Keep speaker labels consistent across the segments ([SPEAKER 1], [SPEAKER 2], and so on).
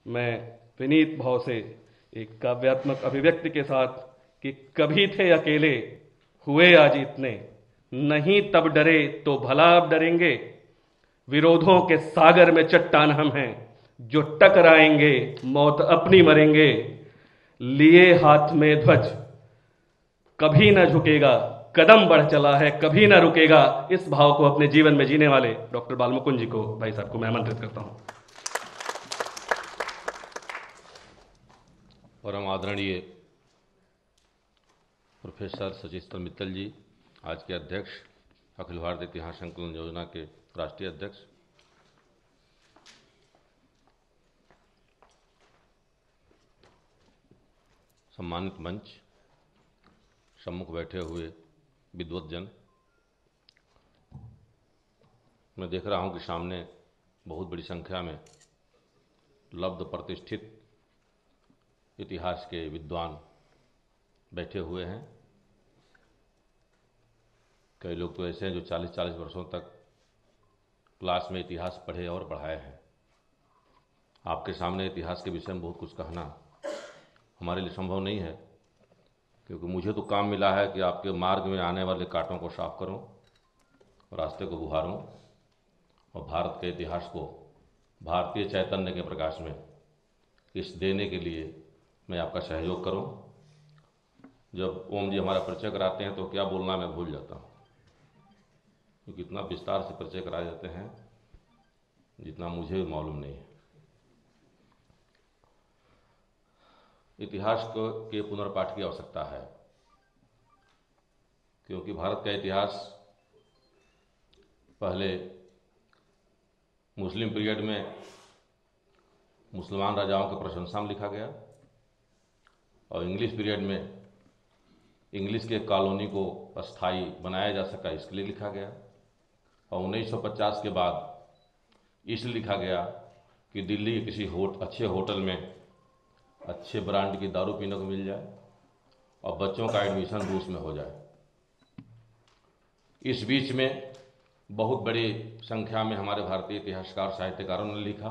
[SPEAKER 1] मैं विनीत भाव से एक काव्यात्मक अभिव्यक्ति के साथ कि कभी थे अकेले, हुए आज इतने, नहीं तब डरे तो भला अब डरेंगे। विरोधों के सागर में चट्टान हम हैं, जो टकराएंगे मौत अपनी मरेंगे। लिए हाथ में ध्वज कभी ना झुकेगा, कदम बढ़ चला है कभी ना रुकेगा। इस भाव को अपने जीवन में जीने वाले डॉक्टर बालमुकुंद जी को, भाई साहब को मैं आमंत्रित करता हूं।
[SPEAKER 2] परम आदरणीय प्रोफेसर सचित्र मित्तल जी, आज के अध्यक्ष, अखिल भारतीय इतिहास संकलन योजना के राष्ट्रीय अध्यक्ष, सम्मानित मंच, सम्मुख बैठे हुए विद्वतजन, मैं देख रहा हूं कि सामने बहुत बड़ी संख्या में लब्ध प्रतिष्ठित इतिहास के विद्वान बैठे हुए हैं। कई लोग तो ऐसे हैं जो 40-40 वर्षों तक क्लास में इतिहास पढ़े और पढ़ाए हैं। आपके सामने इतिहास के विषय में बहुत कुछ कहना हमारे लिए संभव नहीं है, क्योंकि मुझे तो काम मिला है कि आपके मार्ग में आने वाले कांटों को साफ करूं, रास्ते को बुहारूं और भारत के इतिहास को भारतीय चैतन्य के प्रकाश में इस देने के लिए मैं आपका सहयोग करूं। जब ओम जी हमारा परिचय कराते हैं तो क्या बोलना मैं भूल जाता हूं, क्योंकि इतना विस्तार से परिचय करा देते हैं जितना मुझे मालूम नहीं है। इतिहास के पुनर्पाठ की आवश्यकता है, क्योंकि भारत का इतिहास पहले मुस्लिम पीरियड में मुसलमान राजाओं की प्रशंसा में लिखा गया और इंग्लिश पीरियड में इंग्लिश के कॉलोनी को अस्थायी बनाया जा सका इसके लिए लिखा गया और 1950 के बाद इसलिए लिखा गया कि दिल्ली के किसी अच्छे होटल में अच्छे ब्रांड की दारू पीने को मिल जाए और बच्चों का एडमिशन रूस में हो जाए। इस बीच में बहुत बड़ी संख्या में हमारे भारतीय इतिहासकार साहित्यकारों ने लिखा।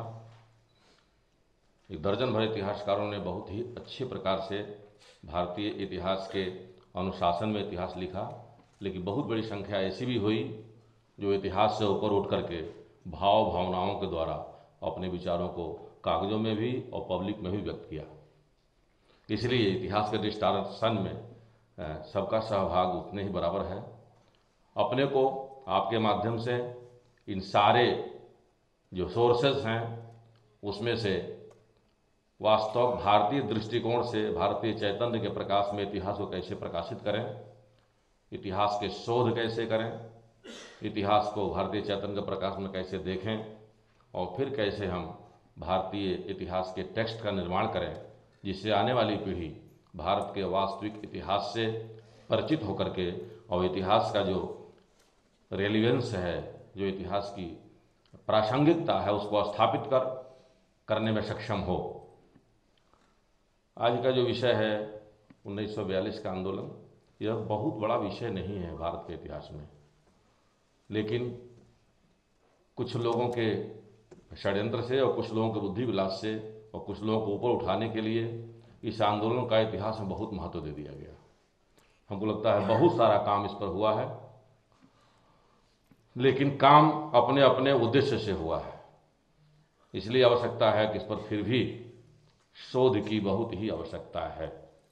[SPEAKER 2] एक दर्जन भर इतिहासकारों ने बहुत ही अच्छे प्रकार से भारतीय इतिहास के अनुशासन में इतिहास लिखा, लेकिन बहुत बड़ी संख्या ऐसी भी हुई जो इतिहास से ऊपर उठ करके भाव भावनाओं के द्वारा अपने विचारों को कागजों में भी और पब्लिक में भी व्यक्त किया। इसलिए इतिहास के डिस्टार्शन में सबका सहभाग उतने ही बराबर है। अपने को आपके माध्यम से इन सारे जो सोर्सेस हैं उसमें से वास्तव भारतीय दृष्टिकोण से भारतीय चैतन्य के प्रकाश में इतिहास को कैसे प्रकाशित करें, इतिहास के शोध कैसे करें, इतिहास को भारतीय चैतन्य के प्रकाश में कैसे देखें और फिर कैसे हम भारतीय इतिहास के टेक्स्ट का निर्माण करें, जिससे आने वाली पीढ़ी भारत के वास्तविक इतिहास से परिचित होकर के और इतिहास का जो रेलिवेंस है, जो इतिहास की प्रासंगिकता है, उसको स्थापित करने में सक्षम हो। आज का जो विषय है 1942 का आंदोलन, यह बहुत बड़ा विषय नहीं है भारत के इतिहास में, लेकिन कुछ लोगों के षड्यंत्र से और कुछ लोगों के बुद्धि विलास से और कुछ लोगों को ऊपर उठाने के लिए इस आंदोलन का इतिहास में बहुत महत्व दे दिया गया। हमको लगता है बहुत सारा काम इस पर हुआ है, लेकिन काम अपने अपने उद्देश्य से हुआ है। इसलिए आवश्यकता है कि इस पर फिर भी शोध की बहुत ही आवश्यकता है।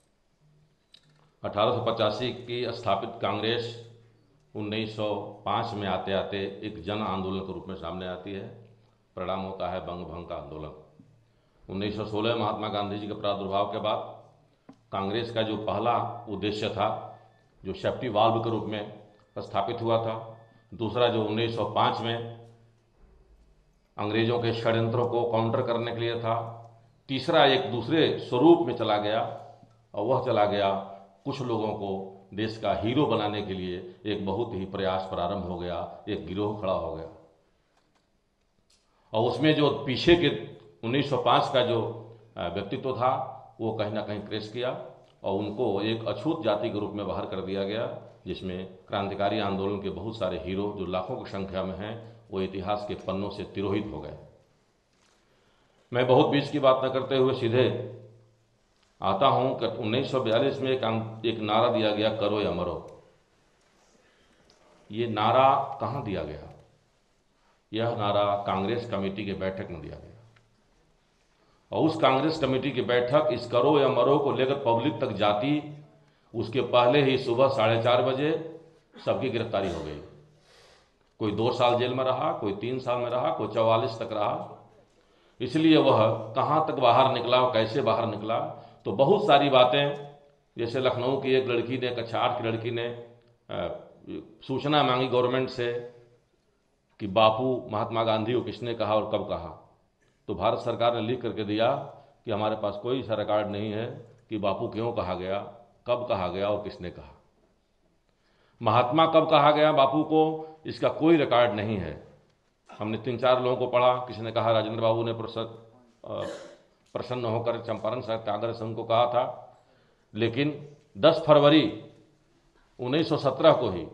[SPEAKER 2] 1885 की स्थापित कांग्रेस 1905 में आते आते एक जन आंदोलन के रूप में सामने आती है। परिणाम होता है बंग भंग का आंदोलन। 1916 महात्मा गांधी जी के प्रादुर्भाव के बाद कांग्रेस का जो पहला उद्देश्य था, जो सेफ्टी वाल्व के रूप में स्थापित हुआ था, दूसरा जो 1905 में अंग्रेजों के षड्यंत्रों को काउंटर करने के लिए था, तीसरा एक दूसरे स्वरूप में चला गया और वह चला गया कुछ लोगों को देश का हीरो बनाने के लिए एक बहुत ही प्रयास प्रारंभ हो गया, एक गिरोह खड़ा हो गया और उसमें जो पीछे के 1905 का जो व्यक्तित्व था वो कहीं ना कहीं क्रैश किया और उनको एक अछूत जाति के रूप में बाहर कर दिया गया, जिसमें क्रांतिकारी आंदोलन के बहुत सारे हीरो जो लाखों की संख्या में हैं वो इतिहास के पन्नों से तिरोहित हो गए। मैं बहुत बीच की बात न करते हुए सीधे आता हूं कि 1942 में एक नारा दिया गया, करो या मरो। ये नारा कहां दिया गया? यह नारा कांग्रेस कमेटी की बैठक में दिया गया, और उस कांग्रेस कमेटी की बैठक इस करो या मरो को लेकर पब्लिक तक जाती, उसके पहले ही सुबह 4:30 बजे सबकी गिरफ्तारी हो गई। कोई 2 साल जेल में रहा, कोई 3 साल में रहा, कोई 44 तक रहा। इसलिए वह कहां तक बाहर निकला और कैसे बाहर निकला, तो बहुत सारी बातें, जैसे लखनऊ की एक लड़की ने, कक्षा 8 की लड़की ने सूचना मांगी गवर्नमेंट से कि बापू महात्मा गांधी को किसने कहा और कब कहा, तो भारत सरकार ने लिख करके दिया कि हमारे पास कोई सा रिकॉर्ड नहीं है कि बापू क्यों कहा गया, कब कहा गया और किसने कहा। महात्मा कब कहा गया बापू को, इसका कोई रिकॉर्ड नहीं है। हमने 3-4 लोगों को पढ़ा, किसी ने कहा राजेंद्र बाबू ने प्रसन्न होकर चंपारण सत्याग्रह से उनको कहा था, लेकिन 10 फरवरी 1917 को ही,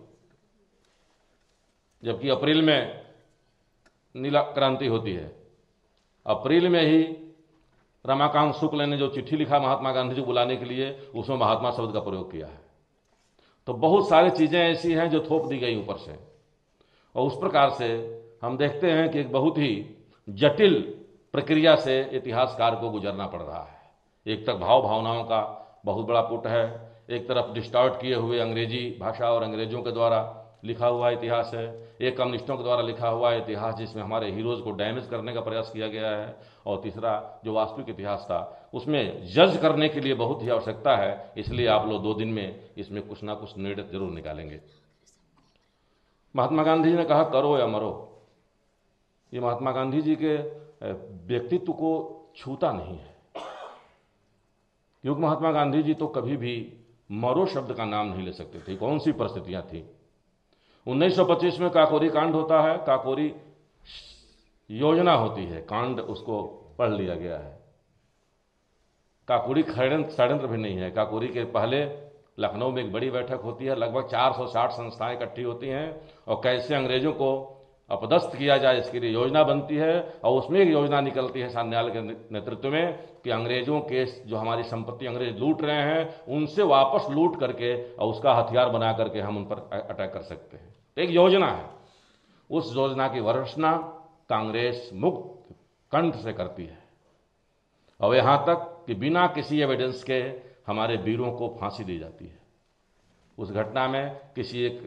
[SPEAKER 2] जबकि अप्रैल में नीला क्रांति होती है, अप्रैल में ही रमाकांत शुक्ल ने जो चिट्ठी लिखा महात्मा गांधी जी को बुलाने के लिए, उसमें महात्मा शब्द का प्रयोग किया है। तो बहुत सारी चीजें ऐसी हैं जो थोप दी गई ऊपर से, और उस प्रकार से हम देखते हैं कि एक बहुत ही जटिल प्रक्रिया से इतिहासकार को गुजरना पड़ रहा है। एक तरफ भाव भावनाओं का बहुत बड़ा पुट है, एक तरफ डिस्टॉर्ट किए हुए अंग्रेजी भाषा और अंग्रेजों के द्वारा लिखा हुआ इतिहास है, एक कम्युनिस्टों के द्वारा लिखा हुआ इतिहास जिसमें हमारे हीरोज को डैमेज करने का प्रयास किया गया है, और तीसरा जो वास्तविक इतिहास था उसमें जज करने के लिए बहुत ही आवश्यकता है। इसलिए आप लोग 2 दिन में इसमें कुछ ना कुछ निर्णय जरूर निकालेंगे। महात्मा गांधी जी ने कहा करो या मरो, ये महात्मा गांधी जी के व्यक्तित्व को छूता नहीं है, क्योंकि महात्मा गांधी जी तो कभी भी मरो शब्द का नाम नहीं ले सकते थे। कौन सी परिस्थितियां थी? 1925 में काकोरी कांड होता है, काकोरी योजना होती है, कांड उसको पढ़ लिया गया है। काकोरी षड्यंत्र भी नहीं है। काकोरी के पहले लखनऊ में एक बड़ी बैठक होती है, लगभग 460 संस्थाएं इकट्ठी होती हैं, और कैसे अंग्रेजों को अपदस्थ किया जाए इसके लिए योजना बनती है, और उसमें एक योजना निकलती है सान्याल के नेतृत्व में कि अंग्रेजों के जो हमारी संपत्ति अंग्रेज लूट रहे हैं उनसे वापस लूट करके और उसका हथियार बना करके हम उन पर अटैक कर सकते हैं। तो एक योजना है, उस योजना की वर्षना कांग्रेस मुक्त कंठ से करती है, और यहां तक कि बिना किसी एविडेंस के हमारे वीरों को फांसी दी जाती है। उस घटना में किसी एक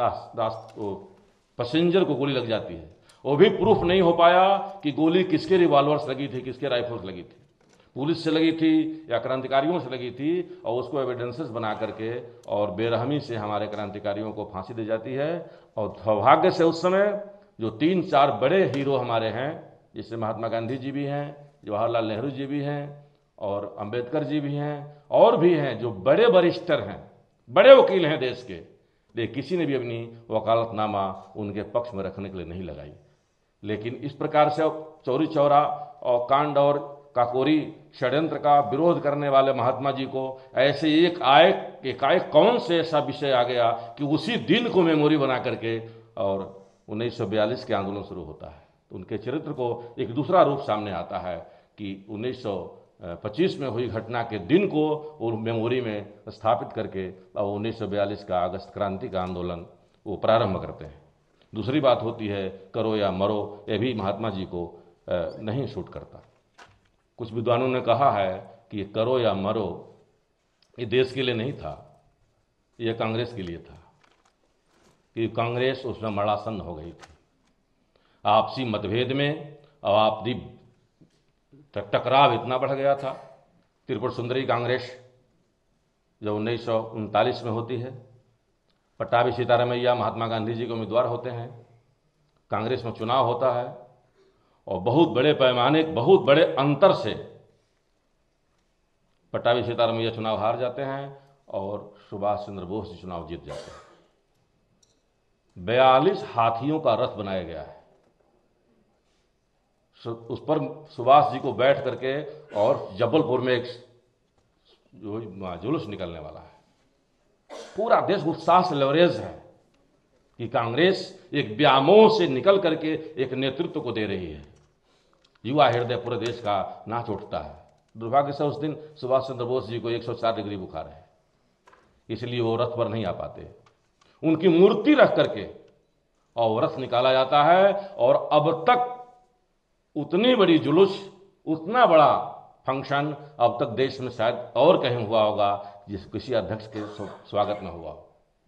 [SPEAKER 2] पैसेंजर को गोली लग जाती है, वो भी प्रूफ नहीं हो पाया कि गोली किसके रिवॉल्वर्स लगी थी, किसके राइफल्स लगी थी, पुलिस से लगी थी या क्रांतिकारियों से लगी थी, और उसको एविडेंसेस बना करके और बेरहमी से हमारे क्रांतिकारियों को फांसी दी जाती है। और सौभाग्य से उस समय जो 3-4 बड़े हीरो हमारे हैं, जिससे महात्मा गांधी जी भी हैं, जवाहरलाल नेहरू जी भी हैं, और अंबेडकर जी भी हैं, और भी हैं जो बड़े बैरिस्टर हैं, बड़े वकील हैं देश के, लेकिन किसी ने भी अपनी वकालतनामा उनके पक्ष में रखने के लिए नहीं लगाई। लेकिन इस प्रकार से चौरी चौरा और कांड और काकोरी षड्यंत्र का विरोध करने वाले महात्मा जी को ऐसे एकाएक कौन से ऐसा विषय आ गया कि उसी दिन को मेमोरी बना करके और 1942 के आंदोलन शुरू होता है। तो उनके चरित्र को एक दूसरा रूप सामने आता है कि 1925 में हुई घटना के दिन को और मेमोरी में स्थापित करके और 1942 का अगस्त क्रांति का आंदोलन वो प्रारंभ करते हैं। दूसरी बात होती है करो या मरो, यह भी महात्मा जी को नहीं सूट करता। कुछ विद्वानों ने कहा है कि ये करो या मरो ये देश के लिए नहीं था, ये कांग्रेस के लिए था, कि कांग्रेस उसमें मड़ासन हो गई थी। आपसी मतभेद में और आपसी टकराव इतना बढ़ गया था। त्रिपुर सुंदरी कांग्रेस जो 1939 में होती है, पट्टाभी सीतारामैया महात्मा गांधी जी के उम्मीदवार होते हैं, कांग्रेस में चुनाव होता है और बहुत बड़े पैमाने, बहुत बड़े अंतर से पट्टाभी सीतारामैया चुनाव हार जाते हैं और सुभाष चंद्र बोस जी चुनाव जीत जाते हैं। 42 हाथियों का रथ बनाया गया है, उस पर सुभाष जी को बैठ करके और जबलपुर में एक जुलूस निकलने वाला है। पूरा देश उत्साह से लवरेज है कि कांग्रेस एक व्यामोह से निकल करके एक नेतृत्व को दे रही है। युवा हृदय पूरे देश का नाच उठता है। दुर्भाग्य से उस दिन सुभाष चंद्र बोस जी को 104 डिग्री बुखार है, इसलिए वो रथ पर नहीं आ पाते। उनकी मूर्ति रख करके और रथ निकाला जाता है, और अब तक उतनी बड़ी जुलूस, उतना बड़ा फंक्शन अब तक देश में शायद और कहीं हुआ होगा जिस किसी अध्यक्ष के स्वागत में हुआ।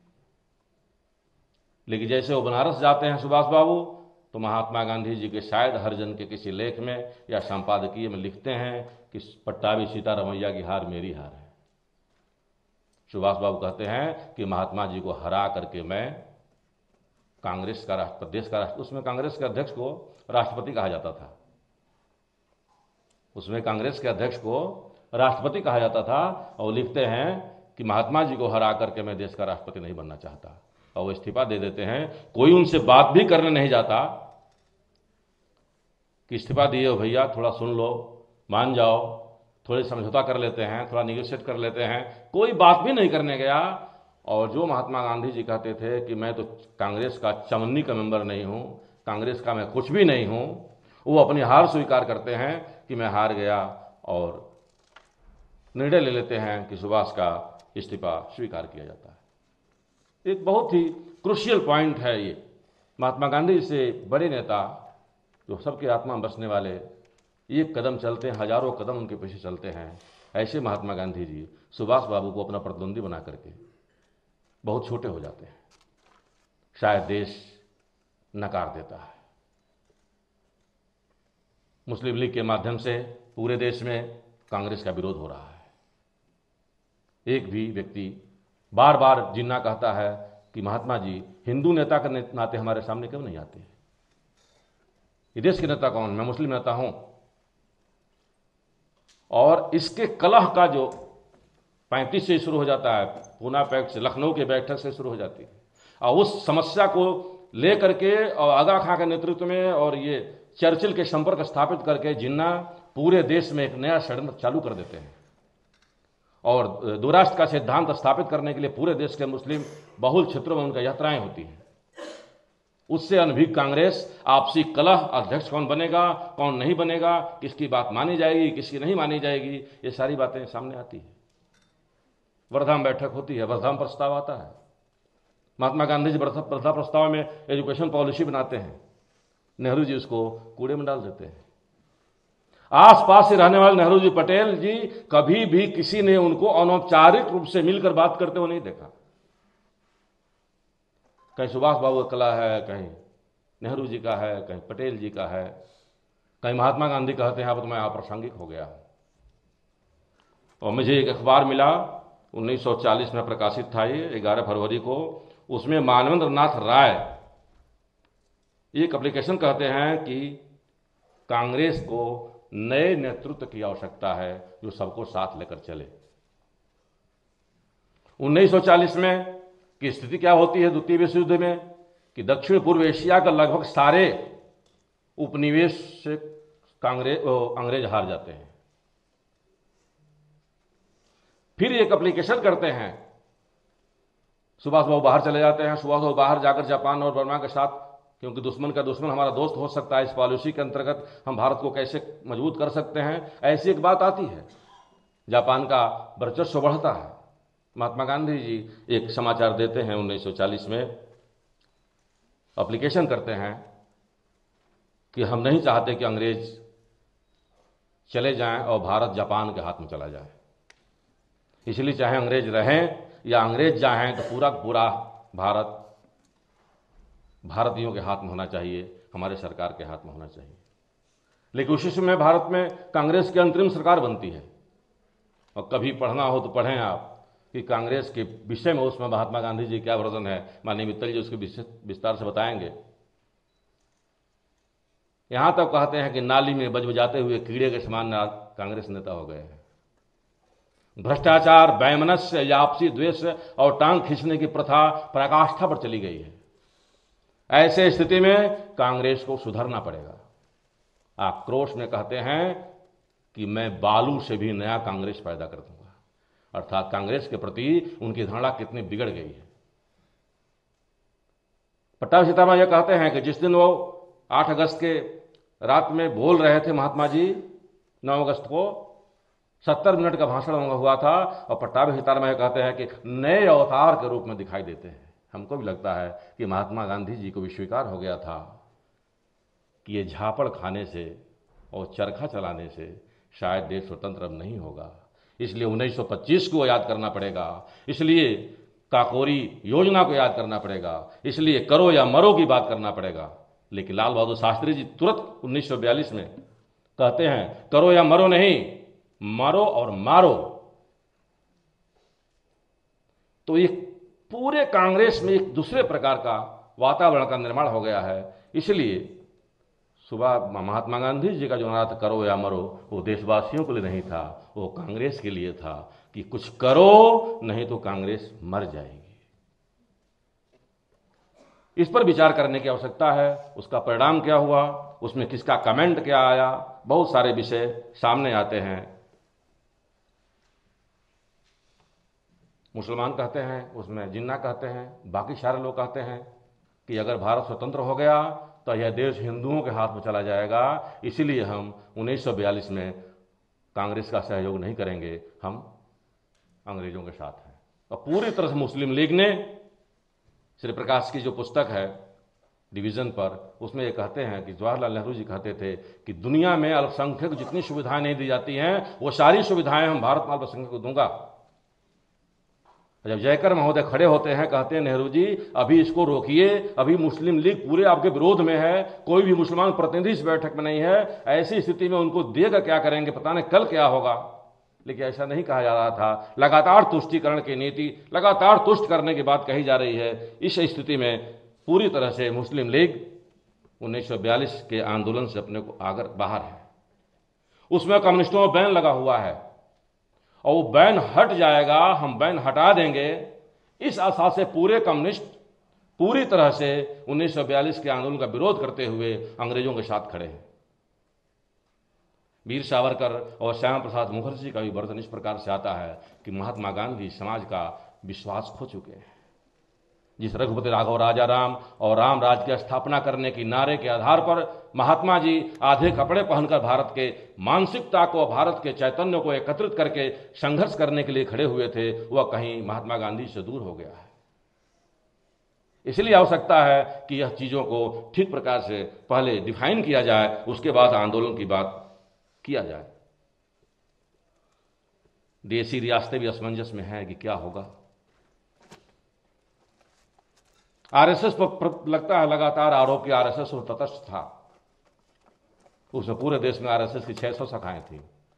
[SPEAKER 2] लेकिन जैसे वो बनारस जाते हैं सुभाष बाबू, तो महात्मा गांधी जी के शायद हरिजन के किसी लेख में या संपादकीय में लिखते हैं कि पट्टाभी सीतारमैया की हार मेरी हार है। सुभाष बाबू कहते हैं कि महात्मा जी को हरा करके मैं कांग्रेस का राष्ट्रपति, देश का राष्ट्र, उसमें कांग्रेस के अध्यक्ष को राष्ट्रपति कहा जाता था, उसमें कांग्रेस के अध्यक्ष को राष्ट्रपति कहा जाता था, और लिखते हैं कि महात्मा जी को हरा करके मैं देश का राष्ट्रपति नहीं बनना चाहता, और वो इस्तीफा दे देते हैं। कोई उनसे बात भी करने नहीं जाता कि इस्तीफा दिए हो भैया, थोड़ा सुन लो, मान जाओ, थोड़ी समझौता कर लेते हैं, थोड़ा निगोशिएट कर लेते हैं, कोई बात भी नहीं करने गया। और जो महात्मा गांधी जी कहते थे कि मैं तो कांग्रेस का चमन्नी का मेंबर नहीं हूं, कांग्रेस का मैं कुछ भी नहीं हूं, वो अपनी हार स्वीकार करते हैं कि मैं हार गया, और निर्णय ले लेते हैं कि सुभाष का इस्तीफा स्वीकार किया जाता है। एक बहुत ही क्रूशियल पॉइंट है ये। महात्मा गांधी से बड़े नेता जो सबकी आत्मा में बसने वाले, एक कदम चलते हैं, हजारों कदम उनके पीछे चलते हैं। ऐसे महात्मा गांधी जी सुभाष बाबू को अपना प्रतिद्वंदी बना करके बहुत छोटे हो जाते हैं। शायद देश नकार देता है। मुस्लिम लीग के माध्यम से पूरे देश में कांग्रेस का विरोध हो रहा है। एक भी व्यक्ति बार बार जिन्ना कहता है कि महात्मा जी हिंदू नेता के नाते हमारे सामने क्यों नहीं आते? ये देश के नेता कौन? मैं मुस्लिम नेता हूं। और इसके कलह का जो 35 से शुरू हो जाता है, पूना पैक्ट से, लखनऊ के बैठक से शुरू हो जाती है, और उस समस्या को लेकर के और आगा खां के नेतृत्व में और ये चर्चिल के संपर्क स्थापित करके जिन्ना पूरे देश में एक नया षड्यंत्र चालू कर देते हैं, और दो राष्ट्र का सिद्धांत स्थापित करने के लिए पूरे देश के मुस्लिम बहुल क्षेत्रों में उनका यात्राएं होती हैं। उससे अनभिज्ञ कांग्रेस आपसी कलह, अध्यक्ष कौन बनेगा, कौन नहीं बनेगा, किसकी बात मानी जाएगी, किसकी नहीं मानी जाएगी, ये सारी बातें सामने आती है। वर्धाम बैठक होती है, वर्धाम प्रस्ताव आता है। महात्मा गांधी जी वर्धा प्रस्ताव में एजुकेशन पॉलिसी बनाते हैं, नेहरू जी उसको कूड़े में डाल देते हैं। आसपास से रहने वाले नेहरू जी, पटेल जी, कभी भी किसी ने उनको अनौपचारिक रूप से मिलकर बात करते हुए नहीं देखा। कहीं सुभाष बाबू का कला है, कहीं नेहरू जी का है, कहीं पटेल जी का है, कहीं महात्मा गांधी कहते हैं अब तो मैं अप्रासंगिक हो गया। और मुझे एक अखबार मिला 1940 में प्रकाशित था, ये 11 फरवरी को। उसमें मानवेंद्र नाथ राय एक एप्लीकेशन कहते हैं कि कांग्रेस को नए नेतृत्व की आवश्यकता है जो सबको साथ लेकर चले। 1940 में की स्थिति क्या होती है द्वितीय विश्व युद्ध में, कि दक्षिण पूर्व एशिया का लगभग सारे उपनिवेश से अंग्रेज हार जाते हैं। फिर एक एप्लीकेशन करते हैं, सुभाष बाबू बाहर चले जाते हैं। सुभाष बाबू बाहर जाकर जापान और बर्मा के साथ, क्योंकि दुश्मन का दुश्मन हमारा दोस्त हो सकता है, इस पॉलिसी के अंतर्गत हम भारत को कैसे मजबूत कर सकते हैं, ऐसी एक बात आती है। जापान का वर्चस्व बढ़ता है। महात्मा गांधी जी एक समाचार देते हैं 1940 में, एप्लीकेशन करते हैं कि हम नहीं चाहते कि अंग्रेज चले जाएं और भारत जापान के हाथ में चला जाए, इसलिए चाहे अंग्रेज रहें या अंग्रेज जाएं तो पूरा भारत भारतीयों के हाथ में होना चाहिए, हमारे सरकार के हाथ में होना चाहिए। लेकिन उसी समय भारत में कांग्रेस की अंतरिम सरकार बनती है। और कभी पढ़ना हो तो पढ़ें आप कि कांग्रेस के विषय में उसमें महात्मा गांधी जी क्या वर्जन है, माननीय मित्तल जी उसके विस्तार से बताएंगे। यहां तक कहते हैं कि नाली में बजबजाते हुए कीड़े के समान कांग्रेस नेता हो गए हैं। भ्रष्टाचार, वैमनस्य या आपसी द्वेष और टांग खींचने की प्रथा पराकाष्ठा पर चली गई है। ऐसे स्थिति में कांग्रेस को सुधरना पड़ेगा। आक्रोश में कहते हैं कि मैं बालू से भी नया कांग्रेस पैदा कर दूंगा, अर्थात कांग्रेस के प्रति उनकी धारणा कितनी बिगड़ गई है। पट्टाभी सीतारामैया कहते हैं कि जिस दिन वो 8 अगस्त के रात में बोल रहे थे महात्मा जी 9 अगस्त को, 70 मिनट का भाषण हुआ था, और पट्टाभी सीताराम में कहते हैं कि नए अवतार के रूप में दिखाई देते हैं। हमको भी लगता है कि महात्मा गांधी जी को भी स्वीकार हो गया था कि ये झापड़ खाने से और चरखा चलाने से शायद देश स्वतंत्र अब नहीं होगा, इसलिए 1925 को याद करना पड़ेगा, इसलिए काकोरी योजना को याद करना पड़ेगा, इसलिए करो या मरो की बात करना पड़ेगा। लेकिन लाल बहादुर शास्त्री जी तुरंत 1942 में कहते हैं करो या मरो नहीं, मरो और मारो। तो एक पूरे कांग्रेस में एक दूसरे प्रकार का वातावरण का निर्माण हो गया है। इसलिए सुबह महात्मा गांधी जी का जो नारा था करो या मरो, वो देशवासियों के लिए नहीं था, वो कांग्रेस के लिए था कि कुछ करो नहीं तो कांग्रेस मर जाएगी। इस पर विचार करने की आवश्यकता है। उसका परिणाम क्या हुआ, उसमें किसका कमेंट क्या आया, बहुत सारे विषय सामने आते हैं। मुसलमान कहते हैं, उसमें जिन्ना कहते हैं, बाकी सारे लोग कहते हैं कि अगर भारत स्वतंत्र हो गया तो यह देश हिंदुओं के हाथ में चला जाएगा, इसीलिए हम 1942 में कांग्रेस का सहयोग नहीं करेंगे, हम अंग्रेजों के साथ हैं। और पूरी तरह से मुस्लिम लीग ने, श्री प्रकाश की जो पुस्तक है डिवीजन पर, उसमें ये कहते हैं कि जवाहरलाल नेहरू जी कहते थे कि दुनिया में अल्पसंख्यक जितनी सुविधाएं नहीं दी जाती हैं वो सारी सुविधाएं हम भारत में अल्पसंख्यक को दूंगा। जब जयकर महोदय खड़े होते हैं, कहते हैं नेहरू जी अभी इसको रोकिए, अभी मुस्लिम लीग पूरे आपके विरोध में है, कोई भी मुसलमान प्रतिनिधि इस बैठक में नहीं है, ऐसी स्थिति में उनको देकर क्या करेंगे, पता नहीं कल क्या होगा। लेकिन ऐसा नहीं कहा जा रहा था, लगातार तुष्टीकरण की नीति, लगातार तुष्ट करने की बात कही जा रही है। इस स्थिति में पूरी तरह से मुस्लिम लीग 1942 के आंदोलन से अपने को आगर बाहर है। उसमें कम्युनिस्टों में बैन लगा हुआ है और वो बैन हट जाएगा, हम बैन हटा देंगे, इस आशा से पूरे कम्युनिस्ट पूरी तरह से 1942 के आंदोलन का विरोध करते हुए अंग्रेजों के साथ खड़े हैं। वीर सावरकर और श्यामा प्रसाद मुखर्जी का भी वर्णन इस प्रकार से आता है कि महात्मा गांधी समाज का विश्वास खो चुके हैं। जिस रघुपति राघव राजा राम और राम राज की स्थापना करने की नारे के आधार पर महात्मा जी आधे कपड़े पहनकर भारत के मानसिकता को, भारत के चैतन्य को एकत्रित करके संघर्ष करने के लिए खड़े हुए थे, वह कहीं महात्मा गांधी से दूर हो गया है। इसलिए आवश्यकता है कि यह चीजों को ठीक प्रकार से पहले डिफाइन किया जाए, उसके बाद आंदोलन की बात किया जाए। देशी रियासतें भी असमंजस में हैं कि क्या होगा। आरएसएस पर लगता है लगातार आरोप कि आरएसएस तटस्थ था, उसमें पूरे देश में आरएसएस की 600 शाखाएं थी,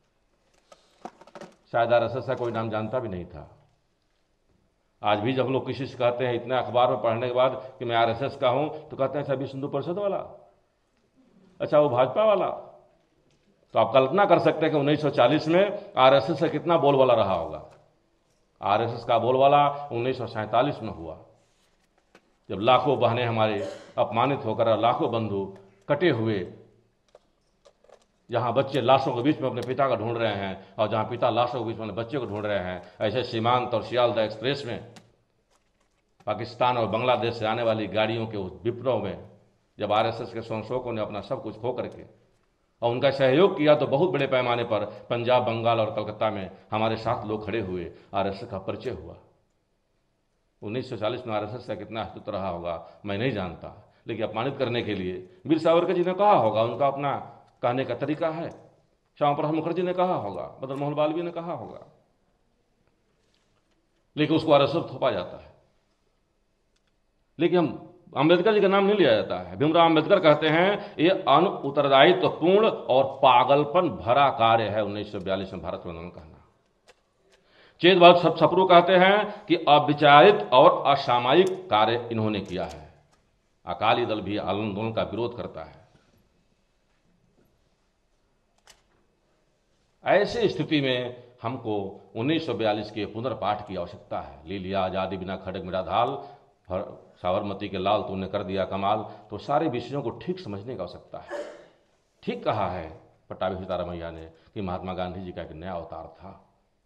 [SPEAKER 2] शायद आरएसएस का कोई नाम जानता भी नहीं था। आज भी जब लोग किसी से कहते हैं इतने अखबार में पढ़ने के बाद कि मैं आरएसएस का हूं, तो कहते हैं विश्व हिंदू परिषद वाला, अच्छा वो भाजपा वाला। तो आप कल्पना कर सकते हैं कि 1940 में आरएसएस का कितना बोलबाला रहा होगा। आरएसएस का बोलबाला 1947 में हुआ, जब लाखों बहनें हमारे अपमानित होकर, लाखों बंधु कटे हुए, जहां बच्चे लाशों के बीच में अपने पिता को ढूंढ रहे हैं और जहां पिता लाशों के बीच में अपने बच्चे को ढूंढ रहे हैं, ऐसे सीमांत और सियालदह एक्सप्रेस में पाकिस्तान और बांग्लादेश से आने वाली गाड़ियों के उस विप्लव में जब आरएसएस के स्वयंसेवकों ने अपना सब कुछ खो करके और उनका सहयोग किया, तो बहुत बड़े पैमाने पर पंजाब, बंगाल और कलकत्ता में हमारे साथ लोग खड़े हुए, आरएसएस का परिचय हुआ। 1940 में आरएसएस का कितना अस्तित्व रहा होगा मैं नहीं जानता, लेकिन अपमानित करने के लिए वीर सावरकर जी ने कहा होगा, उनका अपना कहने का तरीका है। श्यामा प्रसाद मुखर्जी ने कहा होगा, मदन मोहन मालवीय ने कहा होगा, लेकिन उसको आरएसएस थोपा जाता है। लेकिन हम अम्बेडकर जी का नाम नहीं लिया जाता है। भीमराव अम्बेडकर कहते हैं ये अनउत्तरदायित्वपूर्ण और पागलपन भरा कार्य है 1942 में भारत आंदोलन कहना। चेत बहादुर सप्रू कहते हैं कि अविचारित और असामयिक कार्य इन्होंने किया है। अकाली दल भी आंदोलन का विरोध करता है। ऐसी स्थिति में हमको 1942 के पुनर्पाठ की आवश्यकता है। ले लिया आजादी बिना खड़ग मेरा ढाल, साबरमती के लाल तूने कर दिया कमाल, तो सारे विषयों को ठीक समझने की आवश्यकता है। ठीक कहा है पट्टाभी सीतारामैया ने कि महात्मा गांधी जी का एक नया अवतार था।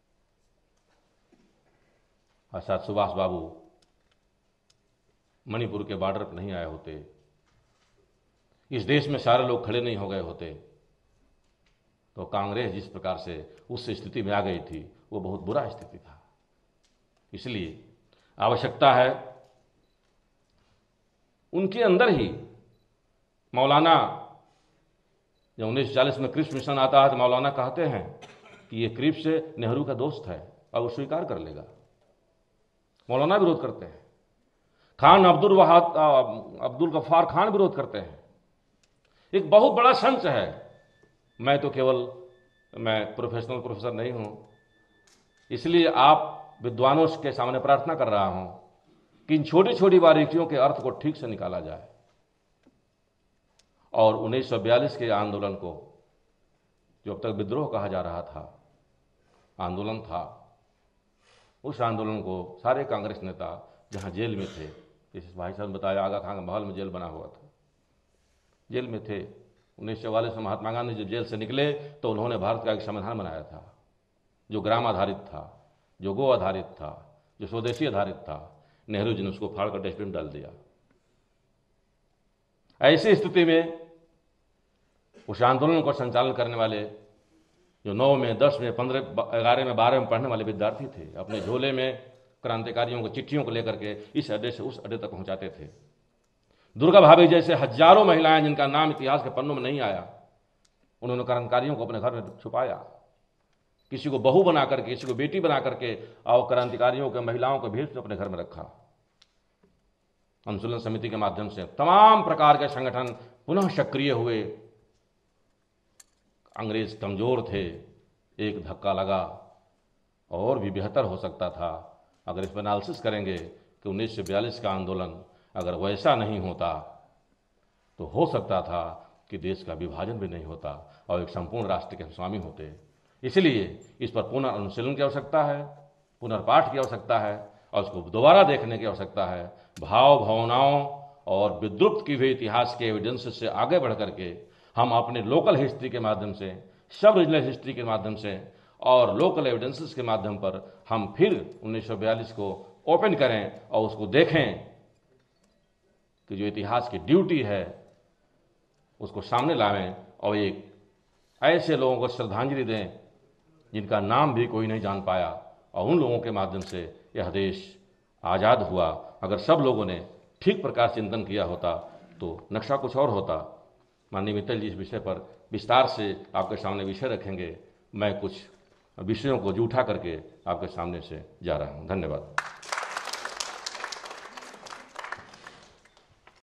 [SPEAKER 2] शायद सुभाष बाबू मणिपुर के बॉर्डर पर नहीं आए होते, इस देश में सारे लोग खड़े नहीं हो गए होते तो कांग्रेस जिस प्रकार से उस स्थिति में आ गई थी वो बहुत बुरा स्थिति था। इसलिए आवश्यकता है उनके अंदर ही मौलाना जब 1940 में क्रिप्स मिशन आता है तो मौलाना कहते हैं कि ये क्रिप्स नेहरू का दोस्त है और वो स्वीकार कर लेगा। मौलाना विरोध करते हैं, खान अब्दुल गफ्फार खान विरोध करते हैं। एक बहुत बड़ा संच है। मैं प्रोफेशनल प्रोफेसर नहीं हूं, इसलिए आप विद्वानों के सामने प्रार्थना कर रहा हूं कि इन छोटी छोटी बारीकियों के अर्थ को ठीक से निकाला जाए और 1942 के आंदोलन को, जो अब तक विद्रोह कहा जा रहा था, आंदोलन था, उस आंदोलन को सारे कांग्रेस नेता जहां जेल में थे, जैसे भाई साहब ने बताया आगा खान महल में जेल बना हुआ था, जेल में थे। 1944 में महात्मा गांधी जब जेल से निकले तो उन्होंने भारत का एक संविधान बनाया था जो ग्राम आधारित था, जो गो आधारित था, जो स्वदेशी आधारित था। नेहरू जी ने उसको फाड़ कर डस्टबिन डाल दिया। ऐसी स्थिति में उस आंदोलन को संचालन करने वाले जो 9 में 10 में 15 11 में 12 में पढ़ने वाले विद्यार्थी थे, अपने झोले में क्रांतिकारियों को चिट्ठियों को लेकर के इस अड्डे से उस अड्डे तक पहुंचाते थे। दुर्गा भाभी जैसे हजारों महिलाएं जिनका नाम इतिहास के पन्नों में नहीं आया, उन्होंने क्रांतिकारियों को अपने घर में छुपाया, किसी को बहू बना करके, किसी को बेटी बना करके और क्रांतिकारियों के महिलाओं को भेज अपने घर में रखा। अनुशीलन समिति के माध्यम से तमाम प्रकार के संगठन पुनः सक्रिय हुए। अंग्रेज कमजोर थे, एक धक्का लगा, और भी बेहतर हो सकता था अगर इस पर एनालिसिस करेंगे कि 1942 का आंदोलन अगर वैसा नहीं होता तो हो सकता था कि देश का विभाजन भी नहीं होता और एक संपूर्ण राष्ट्र के स्वामी होते। इसलिए इस पर पुनः अनुशीलन की आवश्यकता है, पुनर्पाठ की आवश्यकता है और उसको दोबारा देखने की आवश्यकता है। भाव भावनाओं और विद्रुप्त की हुई इतिहास के एविडेंस से आगे बढ़ करके हम अपने लोकल हिस्ट्री के माध्यम से, सब रीजनल हिस्ट्री के माध्यम से और लोकल एविडेंसेस के माध्यम पर हम फिर 1942 को ओपन करें और उसको देखें कि जो इतिहास की ड्यूटी है उसको सामने लाएं और एक ऐसे लोगों को श्रद्धांजलि दें जिनका नाम भी कोई नहीं जान पाया, और उन लोगों के माध्यम से यह देश आज़ाद हुआ। अगर सब लोगों ने ठीक प्रकार से चिंतन किया होता तो नक्शा कुछ और होता। माननीय मित्तल जी इस विषय पर विस्तार से आपके सामने विषय रखेंगे। मैं कुछ विषयों को जूठा करके आपके सामने से जा रहा हूँ। धन्यवाद।